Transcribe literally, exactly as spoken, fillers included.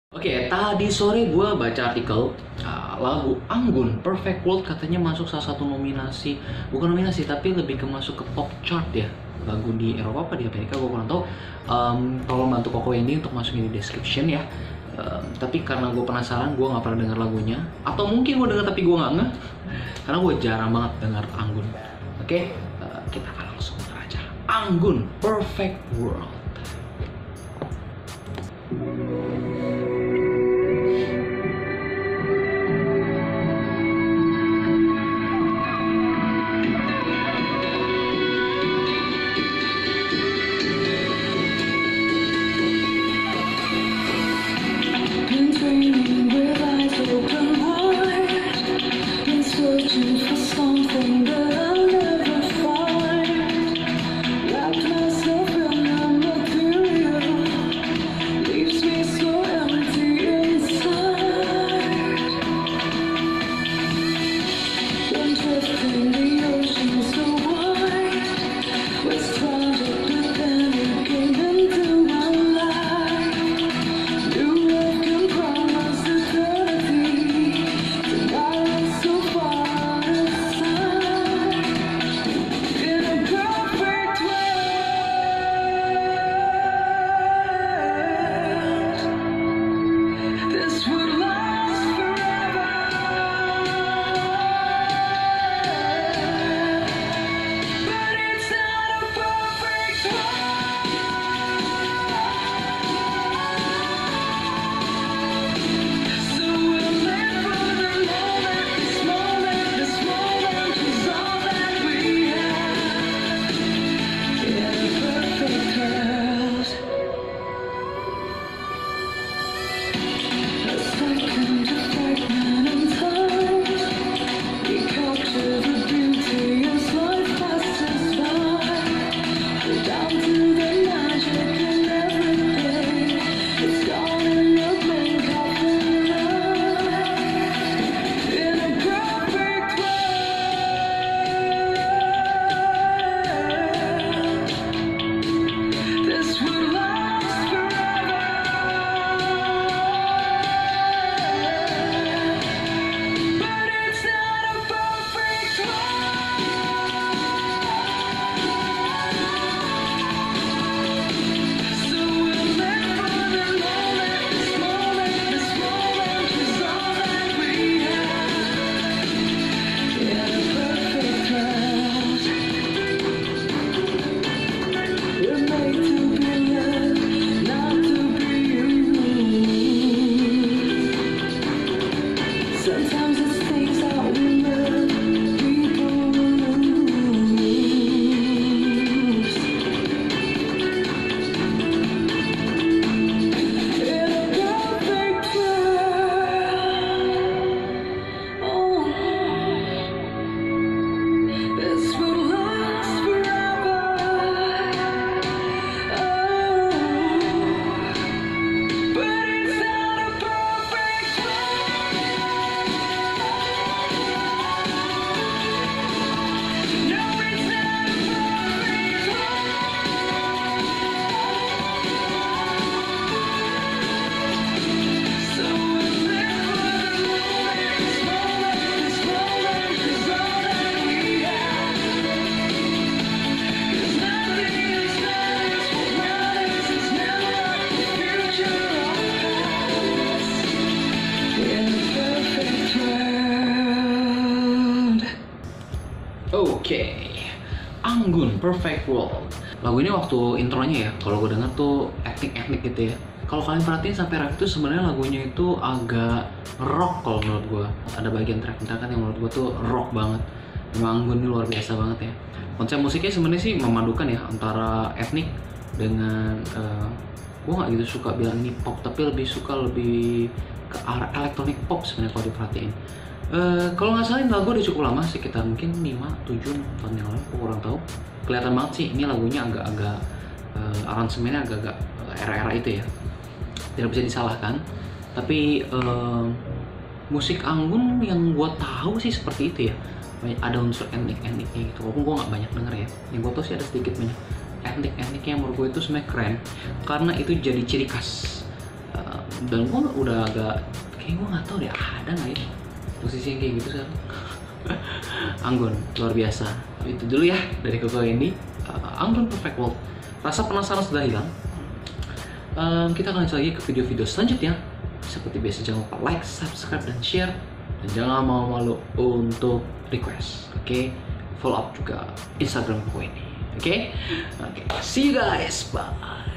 Oke, tadi sore gue baca artikel uh, lagu Anggun Perfect World katanya masuk salah satu nominasi, bukan nominasi tapi lebih ke masuk ke pop chart ya, lagu di Eropa apa di Amerika gue kurang tahu. Um, tolong bantu Koko Wendy untuk masukin di description ya. Um, tapi karena gue penasaran, gue nggak pernah dengar lagunya, atau mungkin gue dengar tapi gue nggak ngeh, karena gue jarang banget dengar Anggun. Oke, uh, kita akan langsung aja. Anggun Perfect World. Oke, okay. Anggun Perfect World. Lagu ini waktu intronya ya, kalau gue denger tuh etnik-etnik gitu ya. Kalau kalian perhatiin sampai ref itu sebenarnya lagunya itu agak rock kalau menurut gue. Ada bagian track-track kan yang menurut gue tuh rock banget. Memang Anggun ini luar biasa banget ya. Konsep musiknya sebenarnya sih memadukan ya antara etnik dengan uh, gue nggak gitu suka bilang ini pop, tapi lebih suka lebih ke arah elektronik pop sebenarnya kalau diperhatiin. Uh, kalau nggak salah ini lagu udah cukup lama, sekitar mungkin lima tujuh tahun yang lalu, aku kurang tahu. Kelihatan banget sih ini lagunya agak-agak uh, aransemennya agak-agak uh, era-era itu ya, tidak bisa disalahkan. Tapi uh, musik Anggun yang gue tahu sih seperti itu ya, ada unsur etnik-etniknya gitu, walaupun gue nggak banyak denger ya. Yang gue tahu sih ada sedikit banyak etnik-etniknya yang menurut gue itu sebenarnya keren, karena itu jadi ciri khas uh, Dan gue udah agak kayak gue nggak tahu deh ada nggak ya posisi yang kayak gitu sekarang. Anggun luar biasa. Itu dulu ya dari Koko ini, uh, Anggun Perfect World. Rasa penasaran sudah hilang. Um, kita akan lanjut lagi ke video-video selanjutnya. Seperti biasa jangan lupa like, subscribe, dan share. Dan jangan malu-malu untuk request. Oke, okay? Follow up juga Instagram Koko ini. Oke, okay? Oke, okay. See you guys. Bye.